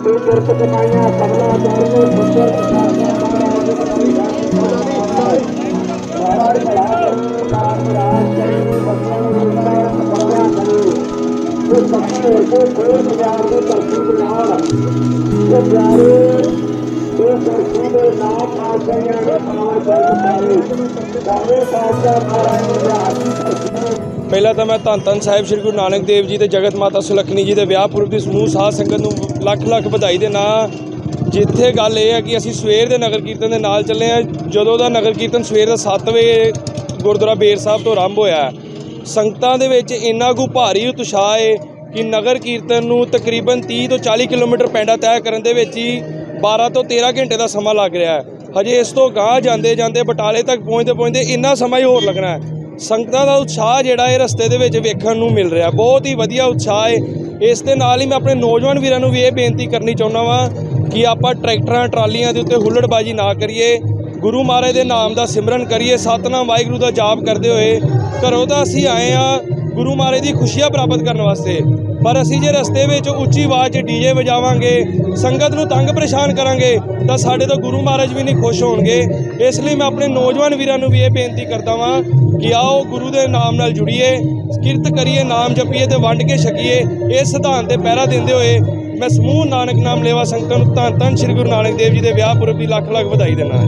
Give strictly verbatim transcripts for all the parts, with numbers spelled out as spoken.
ਪਹਿਲਾਂ ਤਾਂ ਮੈਂ ਧੰਨ ਧੰਨ ਸਾਹਿਬ ਸ਼੍ਰੀ ਗੁਰੂ ਨਾਨਕ ਦੇਵ ਜੀ ਤੇ ਜਗਤ ਮਾਤਾ ਸੁਲੱਖਣੀ ਜੀ ਦੇ ਵਿਆਹ ਪੁਰਬ ਦੀ ਸਮੂਹ ਸਾਧ ਸੰਗਤ ਨੂੰ ਲੱਖ ਲੱਖ ਵਧਾਈ ਦੇ ਨਾਂ। ਜਿੱਥੇ ਗੱਲ ਇਹ ਹੈ ਕਿ ਅਸੀਂ ਸਵੇਰ ਦੇ ਨਗਰ ਕੀਰਤਨ ਦੇ ਨਾਲ ਚੱਲੇ ਹਾਂ। ਜਦੋਂ ਦਾ ਨਗਰ ਕੀਰਤਨ ਸਵੇਰ ਦਾ ਸੱਤ ਵਜੇ ਗੁਰਦੁਆਰਾ ਬੇਰ ਸਾਹਿਬ ਤੋਂ ਆਰੰਭ ਹੋਇਆ, ਸੰਗਤਾਂ ਦੇ ਵਿੱਚ ਇੰਨਾ ਕੁ ਭਾਰੀ ਉਤਸ਼ਾਹ ਹੈ ਕਿ ਨਗਰ ਕੀਰਤਨ ਨੂੰ ਤਕਰੀਬਨ ਤੀਹ ਤੋਂ ਚਾਲੀ ਕਿਲੋਮੀਟਰ ਪੈਂਡਾ ਤੈਅ ਕਰਨ ਦੇ ਵਿੱਚ ਹੀ ਬਾਰਾਂ ਤੋਂ ਤੇਰਾਂ ਘੰਟੇ ਦਾ ਸਮਾਂ ਲੱਗ ਰਿਹਾ ਹੈ। ਹਜੇ ਇਸ ਤੋਂ ਗਾਂਹ ਜਾਂਦੇ ਜਾਂਦੇ ਬਟਾਲੇ ਤੱਕ ਪਹੁੰਚਦੇ ਪਹੁੰਚਦੇ ਇੰਨਾ ਸਮਾਂ ਹੀ ਹੋਰ ਲੱਗਣਾ ਹੈ। ਸੰਗਤਾਂ ਦਾ ਉਤਸ਼ਾਹ ਜਿਹੜਾ ਇਹ ਰਸਤੇ ਦੇ ਵਿੱਚ ਵੇਖਣ ਨੂੰ ਮਿਲ ਰਿਹਾ, ਬਹੁਤ ਹੀ ਵਧੀਆ ਉਤਸ਼ਾਹ ਹੈ। ਇਸ ਦੇ ਨਾਲ ਹੀ ਮੈਂ ਆਪਣੇ ਨੌਜਵਾਨ ਵੀਰਾਂ ਨੂੰ ਵੀ ਇਹ ਬੇਨਤੀ ਕਰਨੀ ਚਾਹੁੰਦਾ ਵਾਂ ਕਿ ਆਪਾਂ ਟਰੈਕਟਰਾਂ ਟਰਾਲੀਆਂ ਦੇ ਉੱਤੇ ਹੁੱਲੜਬਾਜ਼ੀ ਨਾ ਕਰੀਏ, ਗੁਰੂ ਮਹਾਰਾਜ ਦੇ ਨਾਮ ਦਾ ਸਿਮਰਨ ਕਰੀਏ, ਸਤਨਾਮ ਵਾਹਿਗੁਰੂ ਦਾ ਜਾਪ ਕਰਦੇ ਹੋਏ। ਘਰੋਂ ਤਾਂ ਅਸੀਂ ਆਏ ਹਾਂ ਗੁਰੂ ਮਹਾਰਾਜ ਦੀ ਖੁਸ਼ੀਆਂ ਪ੍ਰਾਪਤ ਕਰਨ ਵਾਸਤੇ, ਪਰ ਅਸੀਂ ਜੇ ਰਸਤੇ ਵਿੱਚ ਉੱਚੀ ਆਵਾਜ਼ 'ਚ ਡੀਜੇ ਵਜਾਵਾਂਗੇ, ਸੰਗਤ ਨੂੰ ਤੰਗ ਪਰੇਸ਼ਾਨ ਕਰਾਂਗੇ ਤਾਂ ਸਾਡੇ ਤੋਂ ਗੁਰੂ ਮਹਾਰਾਜ ਵੀ ਨਹੀਂ ਖੁਸ਼ ਹੋਣਗੇ। ਇਸ ਲਈ ਮੈਂ ਆਪਣੇ ਨੌਜਵਾਨ ਵੀਰਾਂ ਨੂੰ ਵੀ ਇਹ ਬੇਨਤੀ ਕਰਦਾ ਵਾਂ ਕਿ ਆਓ ਗੁਰੂ ਦੇ ਨਾਮ ਨਾਲ ਜੁੜੀਏ, ਕਿਰਤ ਕਰੀਏ, ਨਾਮ ਜਪੀਏ ਤੇ ਵੰਡ ਕੇ ਛਕੀਏ। ਇਹ ਸਿਧਾਂਤ 'ਤੇ ਪਹਿਰਾ ਦਿੰਦੇ ਹੋਏ ਮੈਂ ਸਮੂਹ ਨਾਨਕ ਨਾਮ ਲੇਵਾ ਸੰਗਤਾਂ ਨੂੰ ਧੰਨ ਧੰਨ ਸ਼੍ਰੀ ਗੁਰੂ ਨਾਨਕ ਦੇਵ ਜੀ ਦੇ ਵਿਆਹ ਪੁਰਬ ਦੀ ਲੱਖ ਲੱਖ ਵਧਾਈ ਦਿੰਦਾ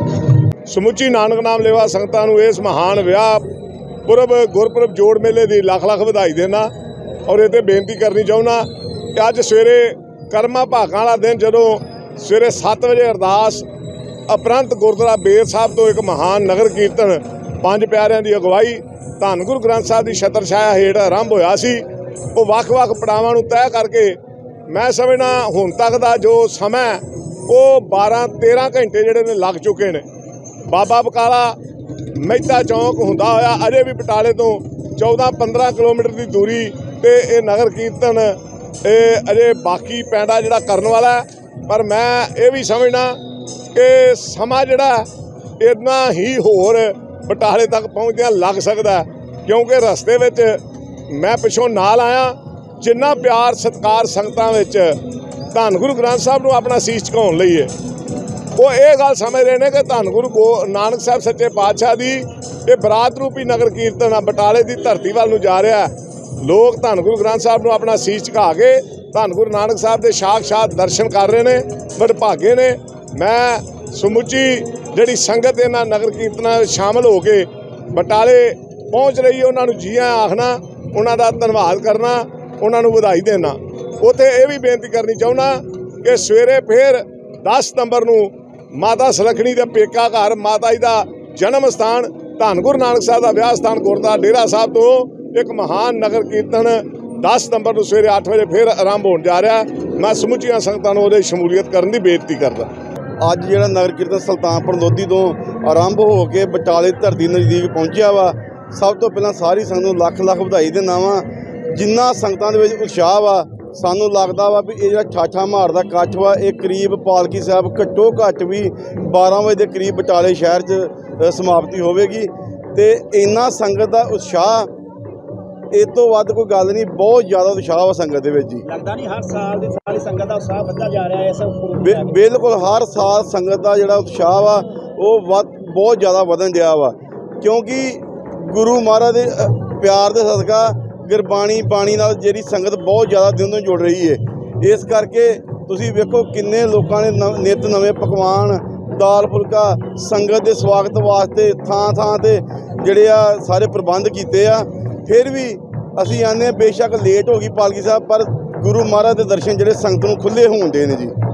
ਜੀ। ਸਮੁੱਚੀ ਨਾਨਕ ਨਾਮ ਲੇਵਾ ਸੰਗਤਾਂ ਨੂੰ ਇਸ ਮਹਾਨ ਵਿਆਹ ਪੁਰਬ ਗੁਰਪੁਰਬ ਜੋੜ ਮੇਲੇ ਦੀ ਲੱਖ ਲੱਖ ਵਧਾਈ ਦੇਣਾ। ਔਰ ਇਹ 'ਤੇ ਬੇਨਤੀ ਕਰਨੀ ਚਾਹੁੰਦਾ ਕਿ ਅੱਜ ਸਵੇਰੇ ਕਰਮਾਂ ਭਾਗਾਂ ਵਾਲਾ ਦਿਨ, ਜਦੋਂ ਸਵੇਰੇ ਸੱਤ ਵਜੇ ਅਰਦਾਸ ਉਪਰੰਤ ਗੁਰਦੁਆਰਾ ਬੇਰ ਸਾਹਿਬ ਤੋਂ ਇੱਕ ਮਹਾਨ ਨਗਰ ਕੀਰਤਨ ਪੰਜ ਪਿਆਰਿਆਂ ਦੀ ਅਗਵਾਈ ਧੰਨ ਗੁਰੂ ਗ੍ਰੰਥ ਸਾਹਿਬ ਦੀ ਛਤਰ ਛਾਇਆ ਹੇਠ ਆਰੰਭ ਹੋਇਆ ਸੀ। ਉਹ ਵੱਖ-ਵੱਖ ਪੜਾਵਾਂ ਨੂੰ ਤੈਅ ਕਰਕੇ ਮੈਂ ਸਮਝਦਾ ਹੁਣ ਤੱਕ ਦਾ ਜੋ ਸਮਾਂ ਉਹ ਬਾਰਾਂ ਤੇਰਾਂ ਘੰਟੇ ਜਿਹੜੇ ਨੇ ਲੱਗ ਚੁੱਕੇ ਨੇ। ਬਾਬਾ ਬਕਾਲਾ ਮਹਿਤਾ ਚੌਂਕ ਹੁੰਦਾ ਹੋਇਆ ਅਜੇ ਵੀ ਬਟਾਲੇ ਤੋਂ ਚੌਦਾਂ ਪੰਦਰਾਂ ਕਿਲੋਮੀਟਰ ਦੀ ਦੂਰੀ 'ਤੇ ਇਹ ਨਗਰ ਕੀਰਤਨ ਇਹ ਅਜੇ ਬਾਕੀ ਪੈਂਡਾ ਜਿਹੜਾ ਕਰਨ ਵਾਲਾ। ਪਰ ਮੈਂ ਇਹ ਵੀ ਸਮਝਦਾ ਕਿ ਸਮਾਂ ਜਿਹੜਾ ਇੰਨਾ ਹੀ ਹੋਰ ਬਟਾਲੇ ਤੱਕ ਪਹੁੰਚਦਿਆਂ ਲੱਗ ਸਕਦਾ, ਕਿਉਂਕਿ ਰਸਤੇ ਵਿੱਚ ਮੈਂ ਪਿੱਛੋਂ ਨਾਲ ਆਇਆ। ਜਿੰਨਾ ਪਿਆਰ ਸਤਿਕਾਰ ਸੰਗਤਾਂ ਵਿੱਚ ਧੰਨ ਗੁਰੂ ਗ੍ਰੰਥ ਸਾਹਿਬ ਨੂੰ ਆਪਣਾ ਸੀਸ ਝੁਕਾਉਣ ਲਈ ਹੈ, ਉਹ ਇਹ ਗੱਲ ਸਮਝ ਰਹੇ ਨੇ ਕਿ ਧੰਨ ਗੁਰੂ ਗੋ ਨਾਨਕ ਸਾਹਿਬ ਸੱਚੇ ਪਾਤਸ਼ਾਹ ਦੀ ਇਹ ਬਰਾਤ ਰੂਪੀ ਨਗਰ ਕੀਰਤਨ ਆ ਬਟਾਲੇ ਦੀ ਧਰਤੀ ਵੱਲ ਨੂੰ ਜਾ ਰਿਹਾ। ਲੋਕ ਧੰਨ ਗੁਰੂ ਗ੍ਰੰਥ ਸਾਹਿਬ ਨੂੰ ਆਪਣਾ ਸੀਸ ਝੁਕਾ ਕੇ ਧੰਨ ਗੁਰੂ ਨਾਨਕ ਸਾਹਿਬ ਦੇ ਸਾਖਸ਼ਾਤ ਦਰਸ਼ਨ ਕਰ ਰਹੇ ਨੇ, ਬੜੇ ਭਾਗੇ ਨੇ। ਮੈਂ ਸਮੁੱਚੀ ਜਿਹੜੀ ਸੰਗਤ ਇਹਨਾਂ ਨਗਰ ਕੀਰਤਨਾਂ ਵਿੱਚ ਸ਼ਾਮਲ ਹੋ ਕੇ ਬਟਾਲੇ ਪਹੁੰਚ ਰਹੀ ਹੈ ਉਹਨਾਂ ਨੂੰ ਜੀ ਆਇਆਂ ਆਖਣਾ, ਉਹਨਾਂ ਦਾ ਧੰਨਵਾਦ ਕਰਨਾ, ਉਹਨਾਂ ਨੂੰ ਵਧਾਈ ਦੇਣਾ। ਉੱਥੇ ਇਹ ਵੀ ਬੇਨਤੀ ਕਰਨੀ ਚਾਹੁੰਦਾ ਕਿ ਸਵੇਰੇ ਫਿਰ ਦਸ ਸਤੰਬਰ ਨੂੰ ਮਾਤਾ ਸੁਲੱਖਣੀ ਦੇ ਪੇਕਾ ਘਰ ਮਾਤਾ ਜੀ ਦਾ ਜਨਮ ਸਥਾਨ ਧੰਨ ਗੁਰੂ ਨਾਨਕ ਸਾਹਿਬ ਦਾ ਵਿਆਹ ਸਥਾਨ ਗੁਰਦੁਆਰਾ ਡੇਰਾ ਸਾਹਿਬ ਤੋਂ ਇੱਕ ਮਹਾਨ ਨਗਰ ਕੀਰਤਨ ਦਸ ਸਤੰਬਰ ਨੂੰ ਸਵੇਰੇ ਅੱਠ ਵਜੇ ਫਿਰ ਆਰੰਭ ਹੋਣ ਜਾ ਰਿਹਾ। ਮੈਂ ਸਮੁੱਚੀਆਂ ਸੰਗਤਾਂ ਨੂੰ ਉਹਦੇ ਸ਼ਮੂਲੀਅਤ ਕਰਨ ਦੀ ਬੇਨਤੀ ਕਰਦਾ। ਅੱਜ ਜਿਹੜਾ ਨਗਰ ਕੀਰਤਨ ਸੁਲਤਾਨਪੁਰ ਲੋਧੀ ਤੋਂ ਆਰੰਭ ਹੋ ਕੇ ਬਟਾਲੇ ਧਰਤੀ ਨਜ਼ਦੀਕ ਪਹੁੰਚਿਆ ਵਾ, ਸਭ ਤੋਂ ਪਹਿਲਾਂ ਸਾਰੀ ਸੰਗਤ ਨੂੰ ਲੱਖ ਲੱਖ ਵਧਾਈ ਦਿੰਦਾ ਵਾਂ। ਜਿੰਨਾ ਸੰਗਤਾਂ ਦੇ ਵਿੱਚ ਉਤਸ਼ਾਹ ਵਾ, ਸਾਨੂੰ ਲੱਗਦਾ ਵਾ ਵੀ ਇਹ ਜਿਹੜਾ ਠਾਠਾ ਮਾਰਦਾ ਇਕੱਠ ਵਾ, ਇਹ ਕਰੀਬ ਪਾਲਕੀ ਸਾਹਿਬ ਘੱਟੋ ਘੱਟ ਵੀ ਬਾਰਾਂ ਵਜੇ ਦੇ ਕਰੀਬ ਬਟਾਲੇ ਸ਼ਹਿਰ 'ਚ ਸਮਾਪਤੀ ਹੋਵੇਗੀ। ਅਤੇ ਇੰਨਾ ਸੰਗਤ ਦਾ ਉਤਸ਼ਾਹ, ਇਹ ਤੋਂ ਵੱਧ ਕੋਈ ਗੱਲ ਨਹੀਂ। ਬਹੁਤ ਜ਼ਿਆਦਾ ਉਤਸ਼ਾਹ ਵਾ ਸੰਗਤ ਦੇ ਵਿੱਚ ਜੀ। ਲੱਗਦਾ ਨਹੀਂ ਹਰ ਸਾਲ ਦੀ ਸਾਰੀ ਸੰਗਤ ਦਾ ਉਤਸ਼ਾਹ ਵੱਧਦਾ ਜਾ ਰਿਹਾ ਹੈ ਇਸ ਬਿ ਬਿਲਕੁਲ ਹਰ ਸਾਲ ਸੰਗਤ ਦਾ ਜਿਹੜਾ ਉਤਸ਼ਾਹ ਵਾ ਉਹ ਵੱਧ ਬਹੁਤ ਜ਼ਿਆਦਾ ਵਧਣ ਡਿਆ ਵਾ, ਕਿਉਂਕਿ ਗੁਰੂ ਮਹਾਰਾਜ ਦੇ ਪਿਆਰ ਦੇ ਸਦਕਾ ਗੁਰਬਾਣੀ ਬਾਣੀ ਨਾਲ ਜਿਹੜੀ ਸੰਗਤ ਬਹੁਤ ਜ਼ਿਆਦਾ ਦਿਨ ਤੋਂ ਜੁੜ ਰਹੀ ਹੈ। ਇਸ ਕਰਕੇ ਤੁਸੀਂ ਵੇਖੋ ਕਿੰਨੇ ਲੋਕਾਂ ਨੇ ਨ ਨਿੱਤ ਨਵੇਂ ਪਕਵਾਨ, ਦਾਲ ਫੁਲਕਾ ਸੰਗਤ ਦੇ ਸਵਾਗਤ ਵਾਸਤੇ ਥਾਂ ਥਾਂ 'ਤੇ ਜਿਹੜੇ ਆ ਸਾਰੇ ਪ੍ਰਬੰਧ ਕੀਤੇ ਆ। ਫਿਰ ਵੀ ਅਸੀਂ ਆਉਂਦੇ ਹਾਂ, ਬੇਸ਼ੱਕ ਲੇਟ ਹੋ ਗਈ ਪਾਲਕੀ ਸਾਹਿਬ, ਪਰ ਗੁਰੂ ਮਹਾਰਾਜ ਦੇ ਦਰਸ਼ਨ ਜਿਹੜੇ ਸੰਗਤ ਨੂੰ ਖੁੱਲ੍ਹੇ ਹੋਣ ਦੇ ਨੇ ਜੀ।